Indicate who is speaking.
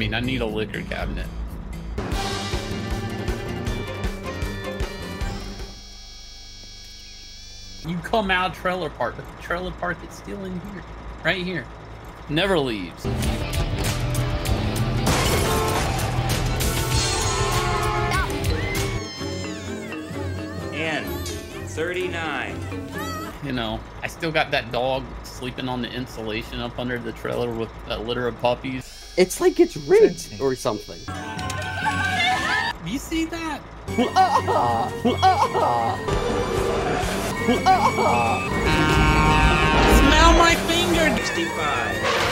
Speaker 1: mean, I need a liquor cabinet. You come out trailer park, but the trailer park is still in here. Right here. Never leaves.
Speaker 2: And 39.
Speaker 1: You know, I still got that dog sleeping on the insulation up under the trailer with a litter of puppies.
Speaker 3: It's like it's rigged or something.
Speaker 1: You see that? Smell my finger!
Speaker 2: 65.